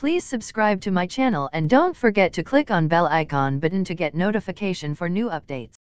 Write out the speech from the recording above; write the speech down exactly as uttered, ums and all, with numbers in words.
Please subscribe to my channel and don't forget to click on bell icon button to get notification for new updates.